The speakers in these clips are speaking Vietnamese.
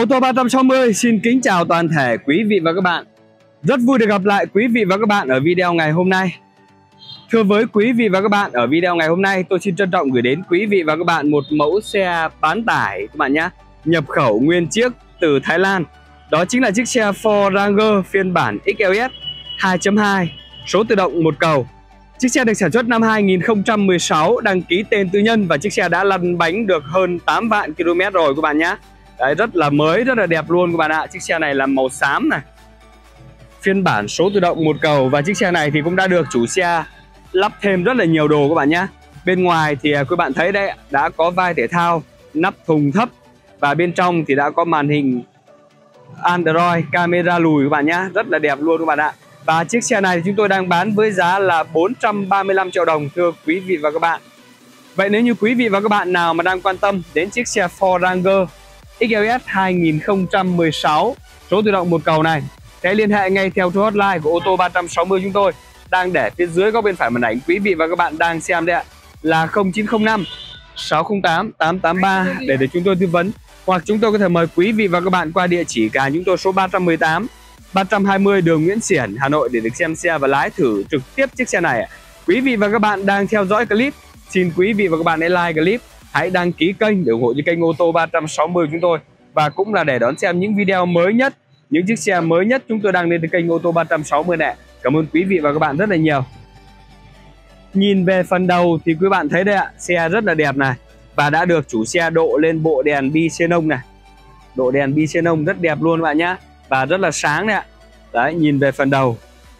Ô tô 360 xin kính chào toàn thể quý vị và các bạn. Rất vui được gặp lại quý vị và các bạn ở video ngày hôm nay. Thưa với quý vị và các bạn, ở video ngày hôm nay tôi xin trân trọng gửi đến quý vị và các bạn một mẫu xe bán tải các bạn nhé, nhập khẩu nguyên chiếc từ Thái Lan. Đó chính là chiếc xe Ford Ranger phiên bản XLS 2.2 số tự động một cầu. Chiếc xe được sản xuất năm 2016, đăng ký tên tư nhân và chiếc xe đã lăn bánh được hơn 8 vạn km rồi các bạn nhé. Đấy, rất là mới, rất là đẹp luôn các bạn ạ. Chiếc xe này là màu xám này, phiên bản số tự động một cầu. Và chiếc xe này thì cũng đã được chủ xe lắp thêm rất là nhiều đồ các bạn nhé. Bên ngoài thì các bạn thấy đấy, đã có vai thể thao, nắp thùng thấp. Và bên trong thì đã có màn hình Android, camera lùi các bạn nhé. Rất là đẹp luôn các bạn ạ. Và chiếc xe này thì chúng tôi đang bán với giá là 435 triệu đồng thưa quý vị và các bạn. Vậy nếu như quý vị và các bạn nào mà đang quan tâm đến chiếc xe Ford Ranger XLS 2016 số tự động một cầu này, hãy liên hệ ngay theo số hotline của ô tô 360 chúng tôi đang để phía dưới góc bên phải màn ảnh quý vị và các bạn đang xem đây ạ, là 0905 608 883 để chúng tôi tư vấn, hoặc chúng tôi có thể mời quý vị và các bạn qua địa chỉ cả chúng tôi số 318 320 đường Nguyễn Xiển, Hà Nội để được xem xe và lái thử trực tiếp chiếc xe này. Quý vị và các bạn đang theo dõi clip, xin quý vị và các bạn hãy like clip, hãy đăng ký kênh để ủng hộ cho kênh ô tô 360 chúng tôi, và cũng là để đón xem những video mới nhất, những chiếc xe mới nhất chúng tôi đăng lên kênh ô tô 360 này. Cảm ơn quý vị và các bạn rất là nhiều. Nhìn về phần đầu thì quý bạn thấy đây ạ, xe rất là đẹp này, và đã được chủ xe độ lên bộ đèn bi xenon này. Độ đèn bi xenon rất đẹp luôn các bạn nhá, và rất là sáng đấy ạ. Đấy, nhìn về phần đầu,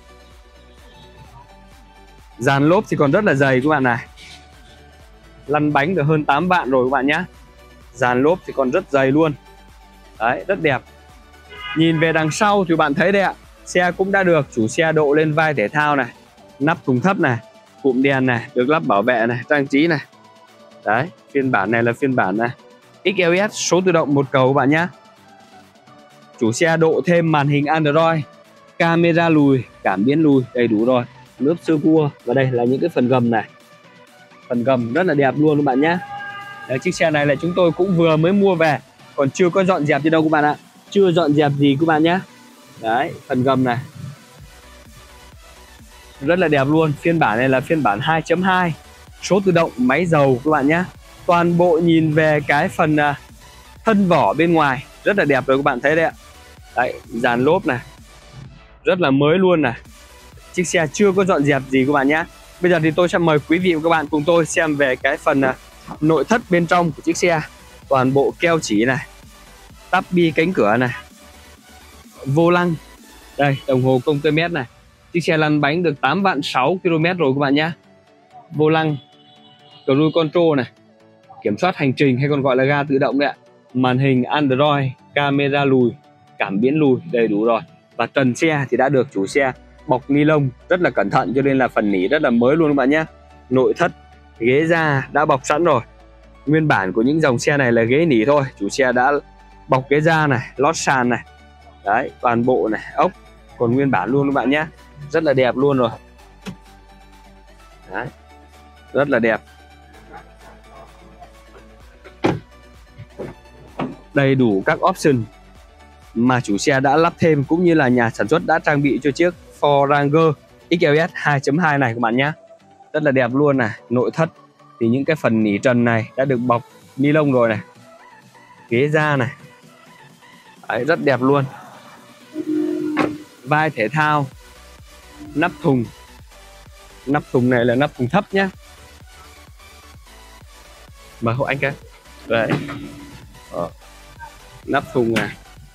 dàn lốp thì còn rất là dày các bạn này, lăn bánh được hơn 8 vạn rồi các bạn nhé. Dàn lốp thì còn rất dày luôn. Đấy, rất đẹp. Nhìn về đằng sau thì bạn thấy đây ạ, xe cũng đã được chủ xe độ lên vai thể thao này, nắp thùng thấp này, cụm đèn này, được lắp bảo vệ này, trang trí này. Đấy, phiên bản này là phiên bản này XLS số tự động một cầu các bạn nhé. Chủ xe độ thêm màn hình Android, camera lùi, cảm biến lùi đầy đủ rồi, lớp sơ cua, và đây là những cái phần gầm này. Phần gầm rất là đẹp luôn các bạn nhé. Đấy, chiếc xe này là chúng tôi cũng vừa mới mua về, còn chưa có dọn dẹp gì đâu các bạn ạ, chưa dọn dẹp gì các bạn nhé. Đấy, phần gầm này rất là đẹp luôn. Phiên bản này là phiên bản 2.2 số tự động máy dầu các bạn nhé. Toàn bộ nhìn về cái phần thân vỏ bên ngoài rất là đẹp rồi các bạn thấy đấy ạ. Đấy, dàn lốp này rất là mới luôn này. Chiếc xe chưa có dọn dẹp gì các bạn nhé. Bây giờ thì tôi sẽ mời quý vị và các bạn cùng tôi xem về cái phần nội thất bên trong của chiếc xe. Toàn bộ keo chỉ này, tắp bi cánh cửa này, vô lăng. Đây, đồng hồ công tơ mét này. Chiếc xe lăn bánh được 8 vạn 6 km rồi các bạn nhé. Vô lăng, cruise control này, kiểm soát hành trình hay còn gọi là ga tự động đấy ạ. Màn hình Android, camera lùi, cảm biến lùi đầy đủ rồi. Và trần xe thì đã được chủ xe bọc ni lông rất là cẩn thận, cho nên là phần nỉ rất là mới luôn các bạn nhé. Nội thất, ghế da đã bọc sẵn rồi. Nguyên bản của những dòng xe này là ghế nỉ thôi, chủ xe đã bọc ghế da này, lót sàn này. Đấy, toàn bộ này, ốc còn nguyên bản luôn các bạn nhé. Rất là đẹp luôn rồi. Đấy, rất là đẹp. Đầy đủ các option mà chủ xe đã lắp thêm, cũng như là nhà sản xuất đã trang bị cho chiếc Ford Ranger XLS 2.2 này các bạn nhé. Rất là đẹp luôn này. Nội thất thì những cái phần nỉ trần này đã được bọc ni lông rồi này. Ghế da này. Đấy, rất đẹp luôn. Vai thể thao, nắp thùng. Nắp thùng này là nắp thùng thấp nhé. Mở hộ anh cái. Đấy. Nắp thùng này.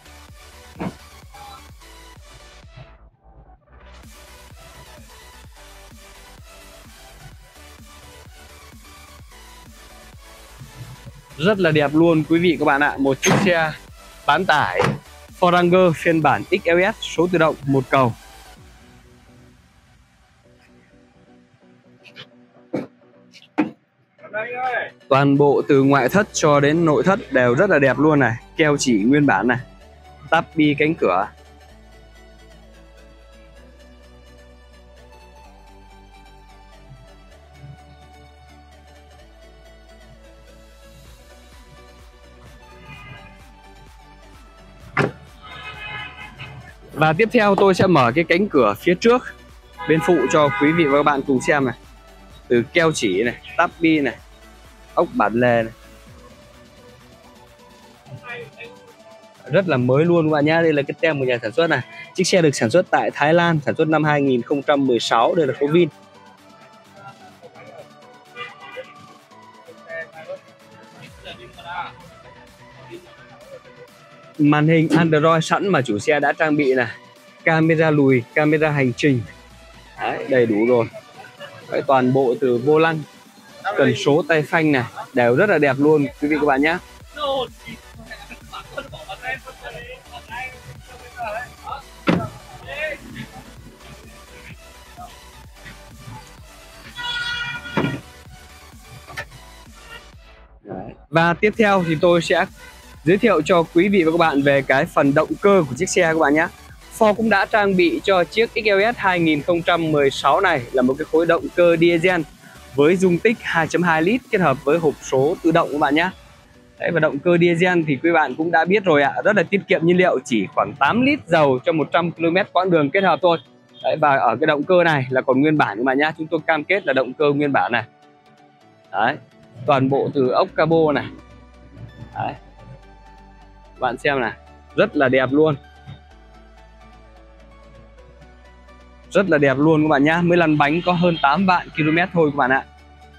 Rất là đẹp luôn quý vị các bạn ạ. Một chiếc xe bán tải Ford Ranger phiên bản XLS số tự động một cầu. Toàn bộ từ ngoại thất cho đến nội thất đều rất là đẹp luôn này. Keo chỉ nguyên bản này, tắp bi cánh cửa, Và tiếp theo tôi sẽ mở cái cánh cửa phía trước bên phụ cho quý vị và các bạn cùng xem này. Từ keo chỉ này, táp bi này, ốc bản lề này, rất là mới luôn các bạn nhé. Đây là cái tem của nhà sản xuất này. Chiếc xe được sản xuất tại Thái Lan, sản xuất năm 2016. Đây là số Vin. Màn hình Android sẵn mà chủ xe đã trang bị này. Camera lùi, camera hành trình. Đấy, đầy đủ rồi. Đấy, toàn bộ từ vô lăng, cần số, tay phanh này đều rất là đẹp luôn quý vị các bạn nhé. Đấy. Và tiếp theo thì tôi sẽ giới thiệu cho quý vị và các bạn về cái phần động cơ của chiếc xe các bạn nhé. Ford cũng đã trang bị cho chiếc XLS 2016 này là một cái khối động cơ diesel với dung tích 2.2 lít kết hợp với hộp số tự động các bạn nhé. Đấy, và động cơ diesel thì quý bạn cũng đã biết rồi ạ, rất là tiết kiệm nhiên liệu, chỉ khoảng 8 lít dầu cho 100 km quãng đường kết hợp thôi. Đấy, và ở cái động cơ này là còn nguyên bản các bạn nhé, chúng tôi cam kết là động cơ nguyên bản này. Đấy, toàn bộ từ ốc cabo này. Đấy, bạn xem này, rất là đẹp luôn. Rất là đẹp luôn các bạn nhé. Mới lăn bánh có hơn 8 vạn km thôi các bạn ạ.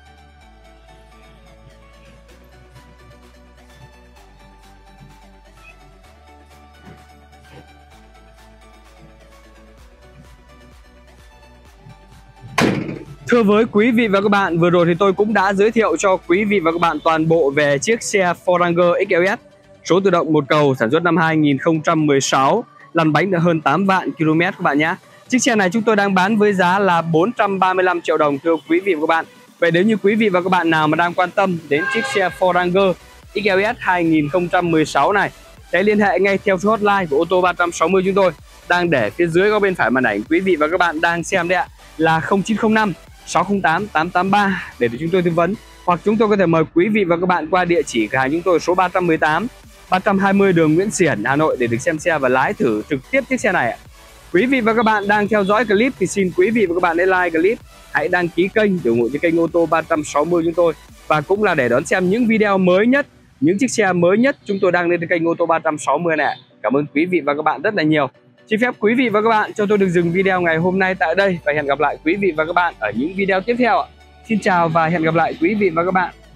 Thưa với quý vị và các bạn, vừa rồi thì tôi cũng đã giới thiệu cho quý vị và các bạn toàn bộ về chiếc xe Ford Ranger XLS số tự động một cầu sản xuất năm 2016, lăn bánh được hơn 8 vạn km các bạn nhé. Chiếc xe này chúng tôi đang bán với giá là 435 triệu đồng thưa quý vị và các bạn. Vậy nếu như quý vị và các bạn nào mà đang quan tâm đến chiếc xe Ford Ranger XLS 2016 này, hãy liên hệ ngay theo số hotline của ô tô 360 chúng tôi đang để phía dưới góc bên phải màn ảnh quý vị và các bạn đang xem đấy ạ, là 0905 608 883 để chúng tôi tư vấn, hoặc chúng tôi có thể mời quý vị và các bạn qua địa chỉ cửa hàng chúng tôi số 318 320 đường Nguyễn Xiển, Hà Nội để được xem xe và lái thử trực tiếp chiếc xe này ạ. Quý vị và các bạn đang theo dõi clip thì xin quý vị và các bạn hãy like clip, hãy đăng ký kênh để ủng hộ cho kênh ô tô 360 chúng tôi, và cũng là để đón xem những video mới nhất, những chiếc xe mới nhất chúng tôi đang lên trên kênh ô tô 360 này. Cảm ơn quý vị và các bạn rất là nhiều. Xin phép quý vị và các bạn cho tôi được dừng video ngày hôm nay tại đây và hẹn gặp lại quý vị và các bạn ở những video tiếp theo ạ. Xin chào và hẹn gặp lại quý vị và các bạn.